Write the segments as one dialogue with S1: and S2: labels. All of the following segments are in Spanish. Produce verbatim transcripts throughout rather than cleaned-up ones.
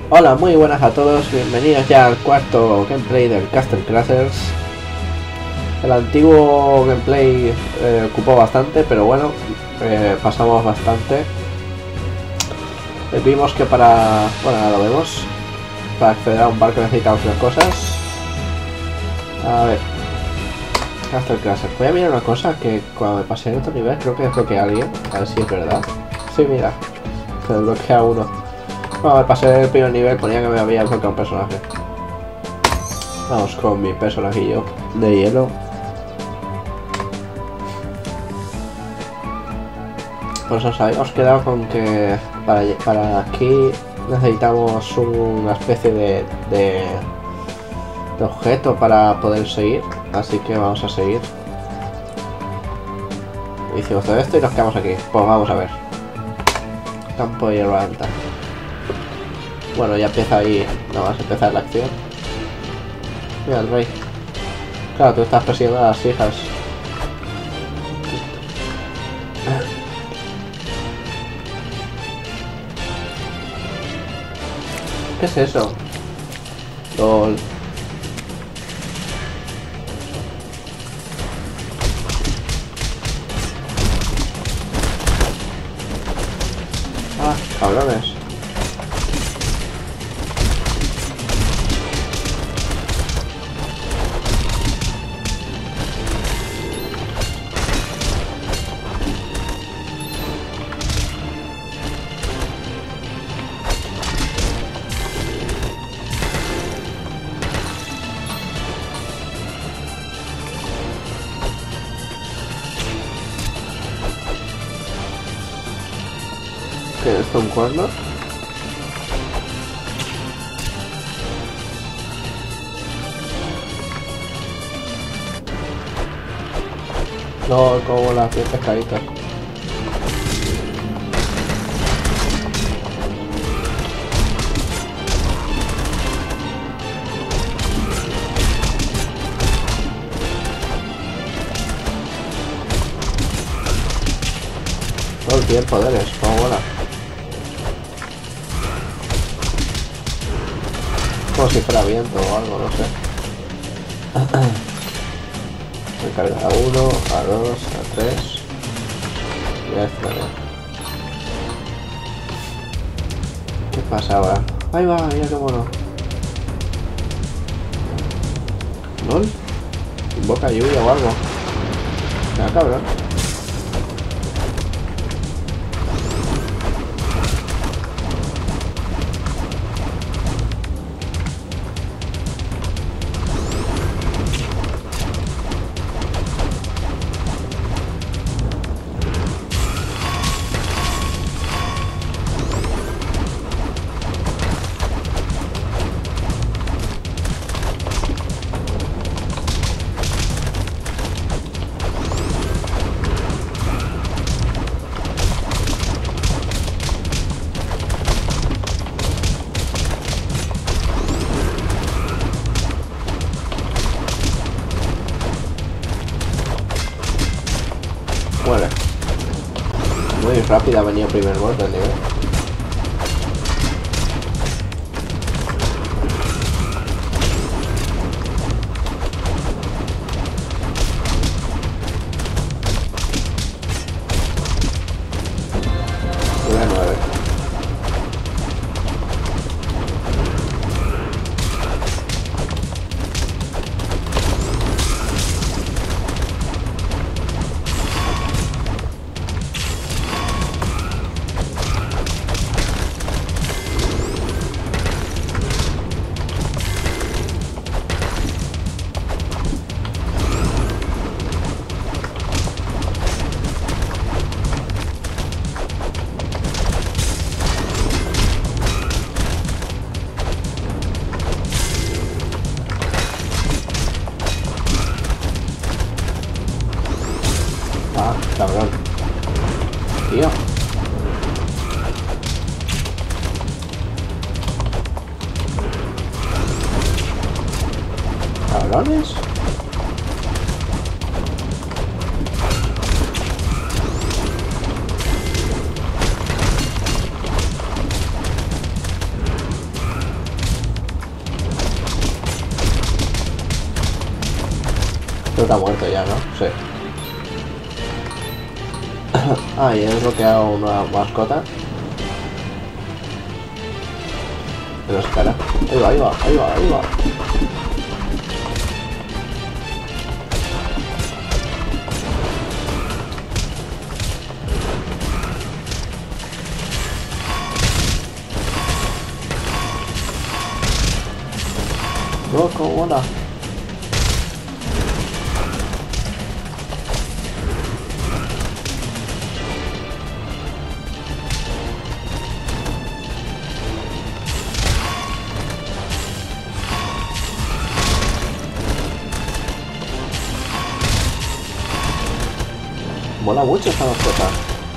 S1: Hola, muy buenas a todos, bienvenidos ya al cuarto gameplay del Castle Crashers. El antiguo gameplay eh, ocupó bastante, pero bueno, eh, pasamos bastante. Eh, vimos que para... bueno, ahora lo vemos. Para acceder a un barco necesitamos unas cosas. A ver. Castle Crashers. Voy a mirar una cosa, que cuando me pasé en otro nivel creo que desbloqueé a alguien. A ver si es verdad. Sí, mira. Se desbloquea uno. Cuando me pasé el primer nivel ponía que me había desbloqueado un personaje. Vamos con mi personajillo de hielo. Pues nos habíamos quedado con que para, para aquí necesitamos una especie de, de, de objeto para poder seguir. Así que vamos a seguir. Hicimos todo esto y nos quedamos aquí. Pues vamos a ver. Campo de hierba alta. Bueno, ya empieza ahí, no vas a empezar la acción. Mira el rey. Claro, tú estás persiguiendo a las hijas. ¿Qué es eso? LOL. Ah, cabrones. ¿Qué es esto, un cuerno? No, como las diez pescaditas. Todo el tiempo, poderes, como mola. Como si fuera viento o algo, no sé. Me carga a uno, a dos, a tres. Y a este también. ¿Qué pasa ahora? Ahí va, mira qué mono. ¿Lol? Invoca lluvia o algo. Ah, cabrón. Muere. Muy rápida venía el primer boss del nivel. Una nueve. Ah, cabrón. Tío. Cabrones. está muerto ya, ¿no? Sí. Ah, y he desbloqueado una mascota. Pero es cara. Ahí va, ahí va, ahí va, ahí va. No, como mola. Mola mucho esta mascota.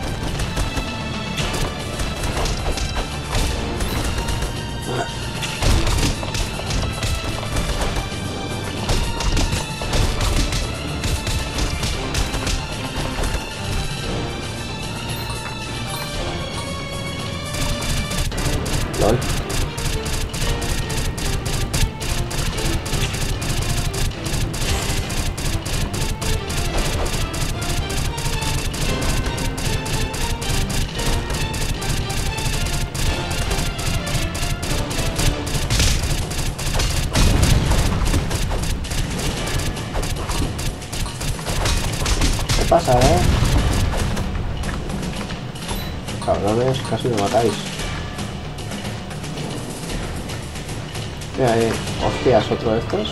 S1: LOL. ¿Qué pasa, eh? Cabrones, casi me matáis. Mira ahí, hostias, otro de estos.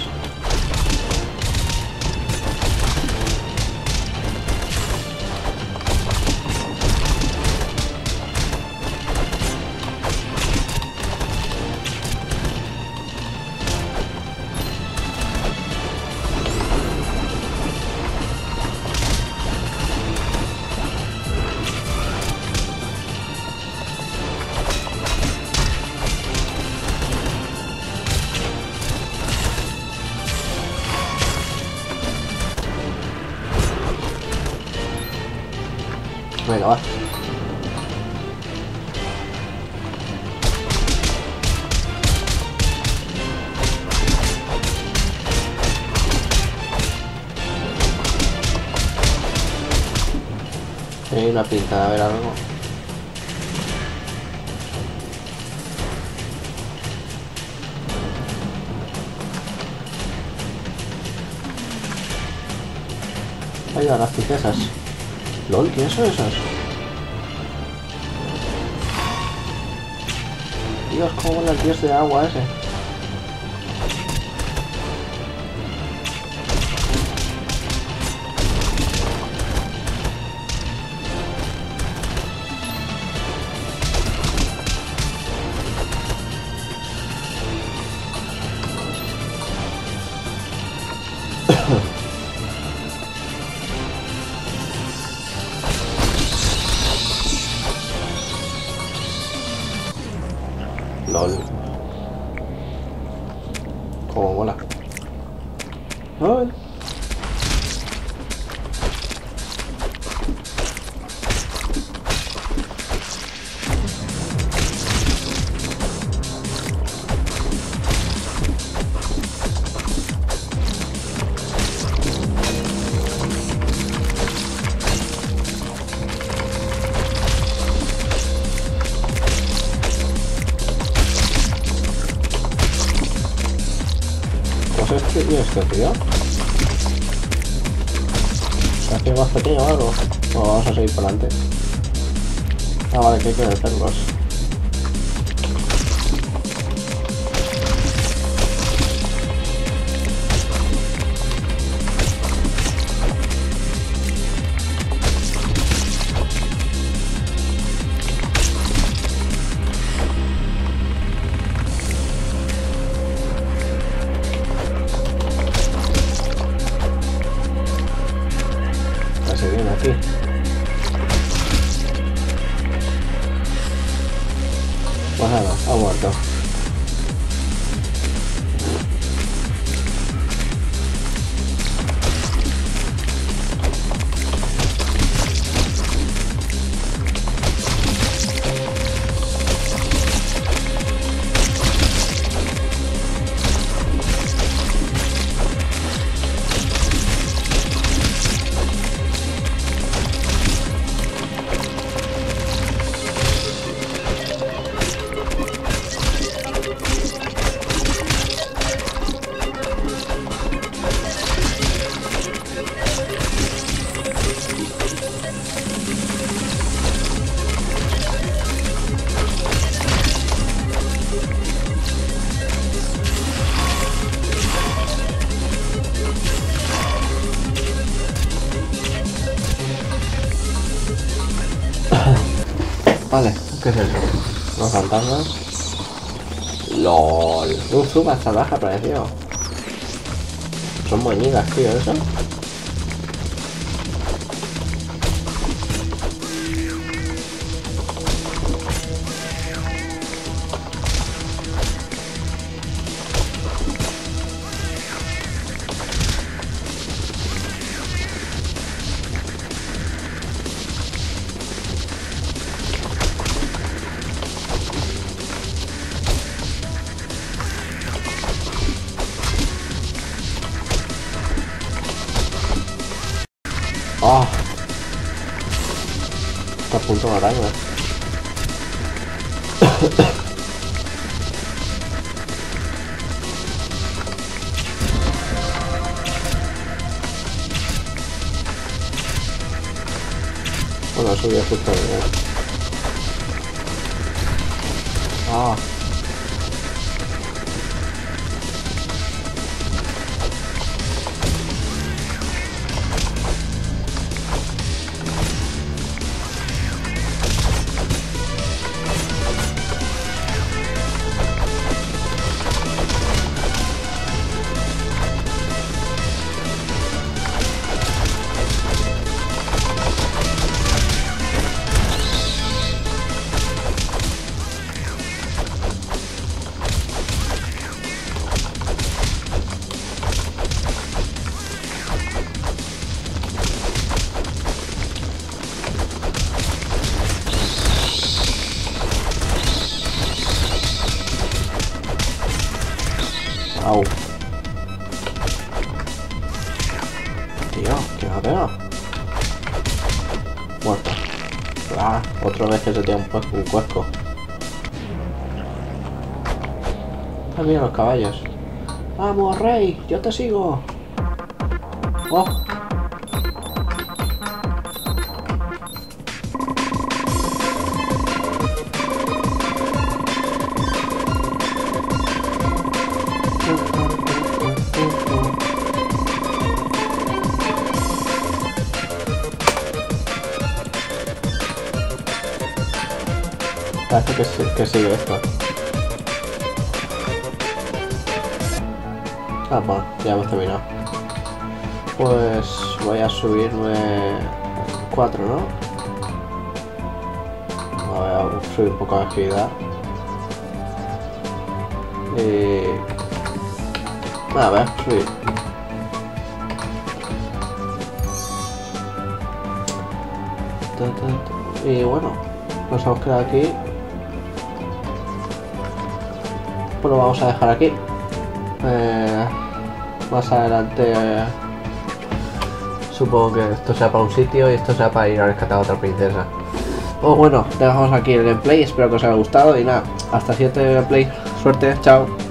S1: Venga, va. Hay una pinta de haber algo. Ahí van las princesas. LOL, ¿quiénes son esos? Dios, cómo vuela el dios de agua ese. LOL. Cómo mola. LOL. Este tío, este tío. ¿Hace más pequeño o algo? O vamos a seguir para adelante. Ah, vale, que hay que vencerlos. Se viene aquí. Vale, ¿qué es eso? Los fantasmas. LOL. Un Zubat salvaje apareció. Son moñigas, tío, eso. Oh, está a punto de matarme. Bueno, subí justo bien. Ah. Au. Tío, ¿qué me ha pegado? Muerto. Ah, otra vez que se tira un cuesco. Un cuesco. Ah, mira los caballos. ¡Vamos, rey! ¡Yo te sigo! ¡Oh! Parece que, sí, que sigue esto. Ah, bueno, ya hemos terminado. Pues voy a subirme cuatro, ¿no? Voy a subir un poco de agilidad. Y... a ver, subir. Y bueno, nos hemos quedado aquí. Pues lo vamos a dejar aquí. Eh, más adelante eh, supongo que esto sea para un sitio y esto sea para ir a rescatar a otra princesa. Pues bueno, dejamos aquí el gameplay, espero que os haya gustado y nada, hasta siguiente gameplay, suerte, chao.